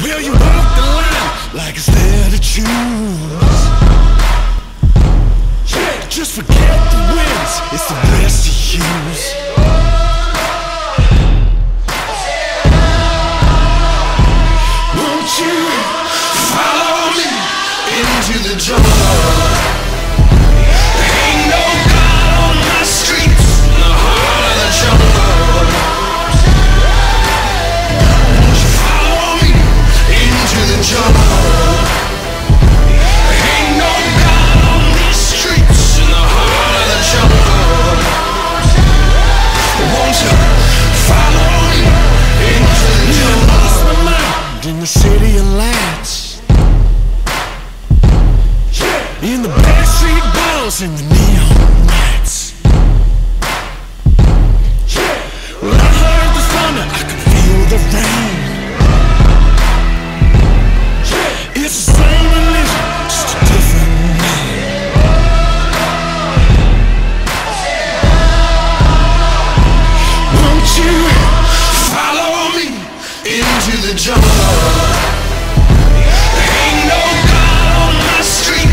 Will you walk the line like it's there to choose? Yeah, just forget the wins, it's the best to use. Won't you follow me into the jungle? There ain't no God on my streets, in the heart of the jungle. Won't you follow me into the jungle? There ain't no God on these streets, in the heart of the jungle. Won't you follow me into the jungle? Lost my mind in the city of lights, in the backstreet balls and the neon lights. Well, I heard the thunder, I could feel the rain. It's the same religion, just a different name. Won't you follow me into the jungle? There ain't no God on my street,